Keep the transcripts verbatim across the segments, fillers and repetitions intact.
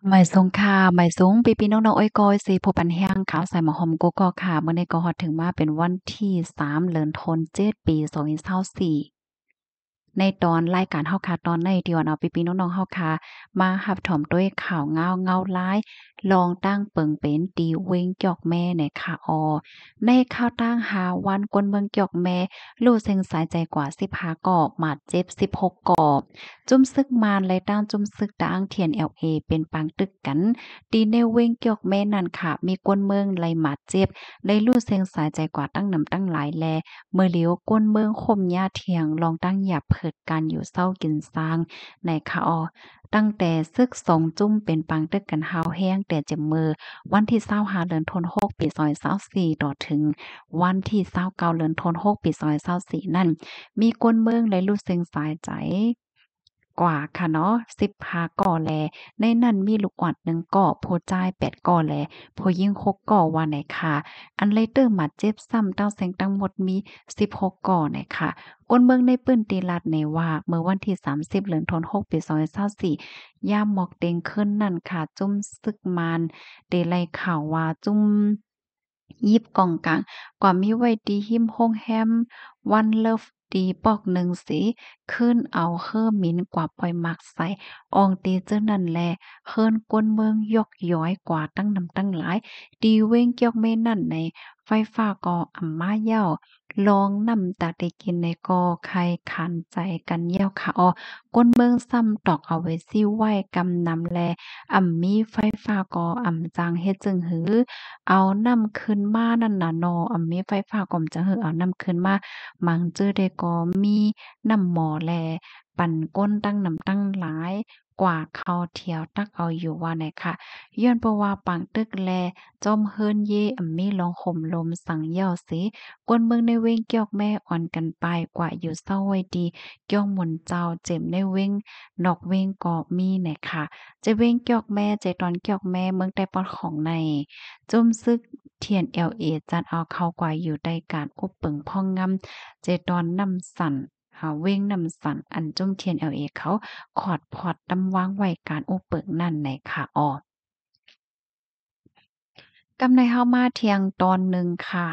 หมายสงค่ะหมายสูงพี่ๆน้องๆอ้อยก้อยสิผู้ปันแห้งขาวใส่หมอหอมกุกกอกค่ะมื้อนี้ก็ฮอดถึงมาเป็นวันที่สามเดือนธันวาคมเจ็ดปีสองพันยี่สิบสี่ในตอนรายการเฮาค่ะตอนในที่ว่าเนาะพี่ๆน้องๆเฮาค่ะมารับชมด้วยข่าวเงาเงาร้ายลองตั้งเปิงเป็นตีเวงจอกแม่ในค่ะออในข่าวตั้งหาวันกวนเมืองจอกแม่ลู่เซ็งสายใจกว่าสิบห้ากอกหมาดเจ็บสิบหกกอกจุ้มซึกมานและตั้งจุ้มซึกตั้งเทียน แอล เอ เป็นปางตึกกันตีในเวงจอกแม่นั่นค่ะมีกวนเมืองไหลหมาดเจ็บได้ลู่เซ็งสายใจกว่าตั้งนำตั้งหลายแล เมื่อเลียวก้นเมืองคมหญ้าเทียงลองตั้งหยับเผิดกันอยู่เศร้ากินซางในคาออตั้งแต่ซึกสองจุ้มเป็นปังตึกกันหาวแห้งแต่จะมือวันที่เศร้าหาเดือนธันวาคมปีซอยเศร้าสี่ต่อถึงวันที่เศร้าเก้าเดือนธันวาคมปีซอยเศร้าสี่นั่นมีก้นเมืองและรู้สึงสายใจกว่าค่ะเนาะสิบห้าก่อแลในนั้นมีลูกออดหนึ่งก่อผู้จ่ายแปดก่อแลผู้หญิงหกก่อว่าไหนค่ะ อันไลเตอร์หมัดเจ็บซ้ำตั้งแสงตั้งหมดมีสิบหกก่อนะคะก้นเมืองในปื้นตีลัดในว่าเมื่อวันที่สามสิบเดือนธันวาคมปีสองพันยี่สิบสี่ย่ามหมอกเต็งขึ้นนั่นค่ะจุ้มซึกมานเดไลข่าวว่าจุ้มยิบกองกลางกว่ามีไว้ดีหิมโฮงแฮมวันเลิฟดีปอกหนึ่งสิขึ้นเอาเฮ่อมินกว่าปล่อยมักใส่อองตีเจ้านั่นแลเฮิรนกวนเมืองยกย้อยกว่าตั้งนำตั้งหลาย ดีเว้งเกี่ยวแม่นั่นในไฟฟ้าก็อำมาเย้าลองนำตาได้กินในกอไข่ขันใจกันเย้าค่ะอ้อก้นเมืองซ้ำตอกเอาไว้ซิไว้กำนำแลอ่ำมีไฟฟ้าก็อ่ำจางเฮ็ดจึงหือเอานำขึ้นมานั่นน่ะเนาะอ่ำมีไฟฟ้าก็จะหือเอานำขึ้นมามังจื้อได้ก็มีน้ำหมอแลปั่นก้นตั้งนำตั้งหลายกว่าเขาเที่ยวตักเอาอยู่ว่าไหนค่ะย้อนเพราะว่าปังตึกแล จอมเฮิรนเยอ่ำมีลองห่มลมสังเหย้าสิกวนเมืองในเว้งเกี้ยวแม่อ่อนกันไปกว่าอยู่เศร้าไว้ดีเกี้ยวหมุนเจ้าเจ็มในเว้งนอกเว้งก็มีแหน่ค่ะจะเว้งเกี้ยวแม่ใจตอนเกี้ยวแม่เมืองใต้ปอดของในจุ่มซึกเทียน แอล เอ จัดเอาเข้ากว่าอยู่ใต้การอุบเปิงพ่องงำใจตอนนำสั่นหาเว้งนำสั่นอันจุ่มเทียน แอล เอ เขาขอดพอดตำวางไว้การอุบเปิงนั่นในค่ะอ้อกำในเฮามาเที่ยงตอนหนึ่งค่ะ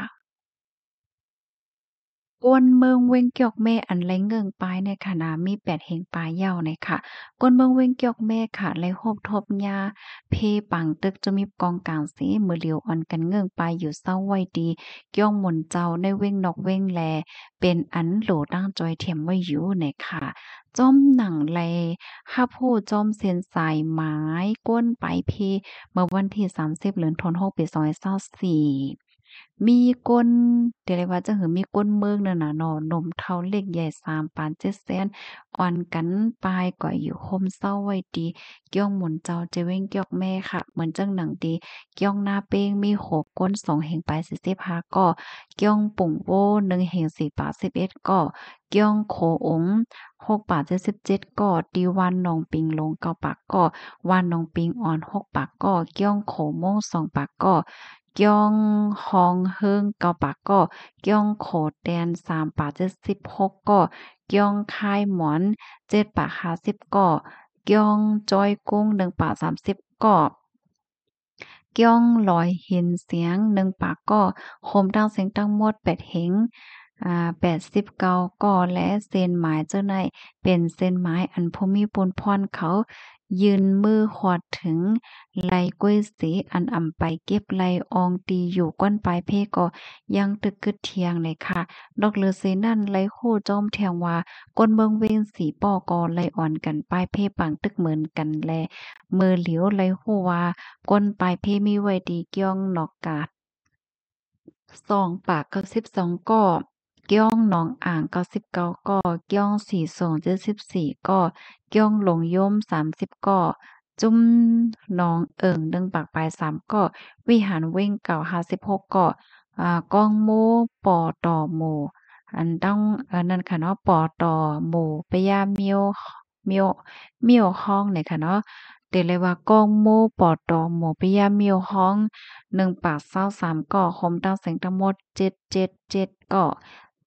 กวนเมืองเว้งเกียกแม่อันไรเงิงปายในค่ะนะมีแปดเหงปลายเหย้าในค่ะกวนเมืองเว้งเกียกแม่ค่ะไรโฮบทบหญ้าเพปังตึกจะมีกองกลางสีมือเหลียวอ่อนกันเงิงปายอยู่เศร้าไว้ดีเกี้ยวหมุนเจ้าในเว้งนอกเว้งแลเป็นอันโหลตั้งจอยเทียมไว้อยู่ในค่ะจ้อมหนังแลฮับฮู้จ้อมเส้นสายไม้ก้นปลายเพเมื่อวันที่สามสิบเดือนธันวาคมปีสองพันยี่สิบสี่มีก้นเดี๋ยวเรียกว่าจั่งหือมีก้นเมืองนั่นน่ะเนาะนมเท่าเล็กใหญ่สามปานเจ็ดแสนอ่อนกันปลายกว่าอยู่โฮมเซาไว้ดีเกี้ยงหมุนเจ้าเจเว้งเกี้ยกแม่ค่ะเหมือนจังหนังดีเกี้ยงหน้าเป้งมีหกก้นสองแห่งปลายสี่สิบห้าก้อเกี้ยงปุ่งโว้หนึ่งแห่งสี่ปากสิบเอ็ดก้อเกี้ยงโของหกปากเจ็ดสิบเจ็ดก้อตีวันหนองปิงลงเก้าปากก้อวานหนองปิงอ่อนหกปากก้อเกี้ยงโขโม่งสองปากก้อ เกียงฮองเฮิงเก้าปากก็เกียงโขดแดนสามปากเจ็ดสิบหกก็เกียงค่ายหมอนเจ็ดปากห้าสิบก็เกียงจอยกุ้งหนึ่งปากสามสิบก็เกียงลอยหินเสียงหนึ่งปากก็โคมตั้งเสียงตั้งหมดแปดเหงอ่าแปดสิบเก้าก่อและเส้นหมายเจ้าในเป็นเส้นหมายอันภูมิปนพรเขายืนมือขวดถึงไหลก้วยสีอันอ่ำไปเก็บไหลอองตีอยู่ก้นปลายเพก็ยังตึกกึดเทียงเลยค่ะดอกเลือสีนั่นไหลคู่จอมเทียงว่าก้นเมืองเวนสีป้อกอไหลอ่อนกันปลายเพปังตึกเหมือนกันแลมือเหลียวไหลคู่ว่าก้นปลายเพมีไว้ดีเกี้ยงนอกกาด สองปากเก้าสิบสองก้อเกี้ยงหนองอ่างเก้าสิบเก้าก้อเกี้ยงสี่สงเจ็ดสิบสี่ก้อเกี้ยงหลงย่มสามสิบก้อจุ้มหนองเอิงหนึ่งปากปลายสามก้อวิหารเว้งเก่าห้าสิบหกก้ออ่ากองโมปอต่อหมู่อันต้องอันนั้นค่ะเนาะปอต่อหมู่ปะยาเมียวเมียวเมียวห้องเนี่ยค่ะเนาะเดี๋ยวเลยว่ากองโมปอต่อหมู่ปะยาเมียวห้อง หนึ่งปากเศร้าสามก่อคมตั้งเสียงทั้งหมดเจ็ดเจ็ดเจ็ดก่อ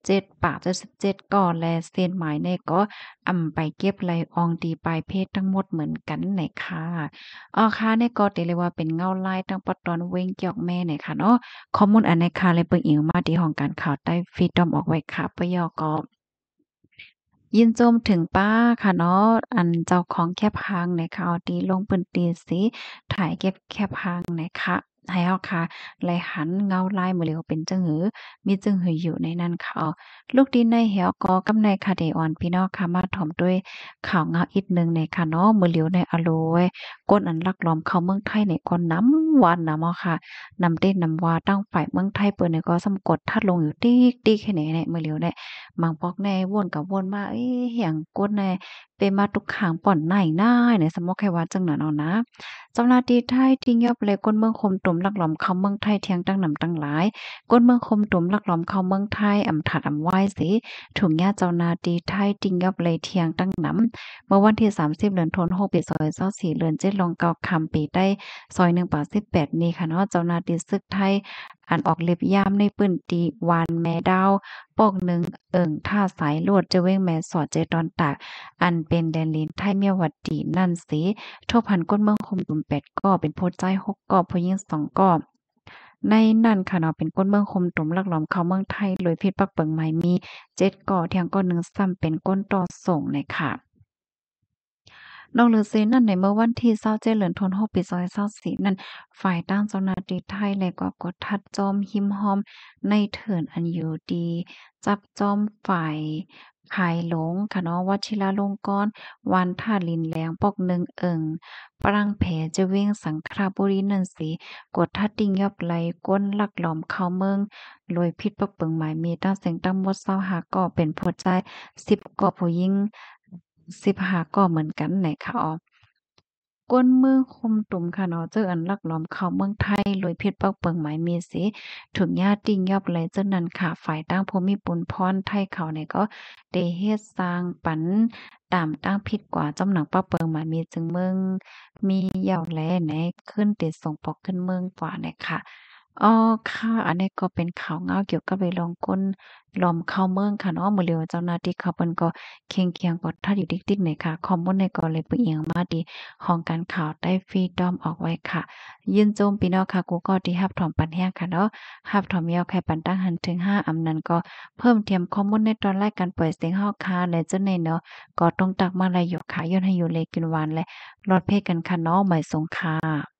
เจ็ดปากเจ็ดสิบเจ็ดก่อและเส้นหมายในก็อำไปเก็บไหลอองดีปลายเพศทั้งหมดเหมือนกันไหนค่ะอ๋อค่ะในก็เรียกว่าเป็นเงาลายตั้งปะตอนเว้งเกี่ยวแม่ไหนค่ะเนาะข้อมูลอันในค่ะเลยเบิ่งอิงมาที่ห้องการข่าวใต้ฟีดอมออกไว้ค่ะปยก็ยินชมถึงป้าค่ะเนาะอันเจ้าของแคปหางในข่าวที่ลงพื้นที่สิถ่ายเก็บแคปหางในค่ะให้เฮาค่ะไหลหันเงาลายมื้อเหลียวเป็นจังหือมีจังหืออยู่ในนั้นค่ะ ลูกดินในแหวก็กำในคาเดออนพี่น้องค่ะมาถ่อมด้วยข่าวเงาอีกหนึ่งในค่ะเนาะมื้อเหลียวในอโลยก้นอันลักลอมเข้าเมืองไทยในก็น้ำวันน่ะเนาะค่ะนำเต้นนำว่าตั้งฝ่ายเมืองไทยเปิ้นเนี่ยก็สำกดทัดลงอยู่ติ๊กติ๊กแค่ไหนเนี่ยมื้อเหลียวเนี่ยบางปอกแน่วนกับวนมาเอ๊ะหยังก้นแน่เป็นมาทุกข้างป่อนไหนน้ายเนี่ยสมมุติแค่ว่าจังนั้นเอานะเจ้าหน้าที่ไทยที่ยอบเลยก้นเมืองคมตุ่มลักลอมเข้าเมืองไทยเที่ยงตั้งนำตั้งหลายก้นเมืองคมตุ่มลักลอมเข้าเมืองไทยอำถัดอำไหว้สิถุงยาเจ้านาตีไทยติงยอบเลยเที่ยงตั้งนำเมื่อวันที่สามสิบเดือนธันวาคมปีสองพันยี่สิบสี่เดือนเจ็ดลงเก้าคำปีได้ซอยหนึ่งป่าสิบแปดนี้ค่ะเนาะเจ้านาตีศึกไทยอันออกเล็บยามในปื้นตีวานแม่ดาวปอกหนึ่งเอิ่งท่าสายลวดจะเว้งแม่สอดเจตอนตากอันเป็นแดนลินไทยเมียวัดดีนั่นสิทั่วพันก้นเมืองคมตุ่มแปดก็เป็นโพใจหกก็ผู้หญิงสองก็ในนั่นค่ะเนาะเป็นก้นเมืองคมตุ่มลักหลอมเข้าเมืองไทยโดยพิษปักเปิงไม้มีเจ็ดก่อเที่ยงก่อหนึ่งซ้ำเป็นก้นต่อส่งในค่ะนอกเหนือเซนั่นในเมื่อวันที่ยี่สิบเจ็ดเดือนธันวาคมปีสองพันยี่สิบสี่นั้นฝ่ายต้านเจ้าหน้าที่ไทยและก็กดทัดจอมหิมหอมในเถินอันอยู่ดีจับจอมฝ่ายภายหลงค่ะเนาะวชิราลงกรณ์วานท่าลินแหลงปอกหนึ่งเอิงปรังแผจะเว้งสังขราบุรีนั่นสิกดทัดติงยอบไหลก้นลักหลอมเข้าเมืองโดยพิษปักเปิงหมายมีตั้งเสียงตั้งหมดเศร้าหาก็เป็นผู้ใจสิบก็ผู้หญิงสิบห้าก็เหมือนกันไหนคะอ๋อก้นมือคมตุ่มค่ะเนาะเจออันลักล้อมเข้าเมืองไทยโดยเพชรปักเปิงหมายมีสิถึงญาติติงยอบไหลเจ้านั้นค่ะฝ่ายตั้งภูมิปุนพรไทยเขาเนี่ยก็ได้เฮ็ดสร้างปันตามตั้งผิดกว่าจำหนังปักเปิงหมายมีจึงเมืองมีเหย้าแลไหนขึ้นติดส่งปอกขึ้นเมืองกว่าเนี่ยค่ะ อ๋อค่ะอันนี้ก็เป็นข่าวเงาเกี่ยวกับไปลองก้นล้อมเข้าเมืองค่ะเนาะมื้อเหลียวเจ้าหน้าที่เขาเปิ้นก็เคียงเคียงกดทัดอยู่ติ๊กๆนี่ค่ะข้อมูลในก็เลยไปเอียงมาที่ห้องการข่าวใต้ Freedom ออกไว้ค่ะยินโจมพี่น้องค่ะกูก็ที่รับถอมปันแฮงค่ะเนาะรับถอมยาวแค่ปันตั้งหันถึงห้าอำนั้นก็เพิ่มเติมข้อมูลในตอนรายการปล่อยเสียงเฮาค่ะและเจ้าในเนาะก็ต้องตักมาลายอยู่ค่ะย้อนให้อยู่เลยกินหวานและรอดเพศกันค่ะเนาะหมายสงค่ะ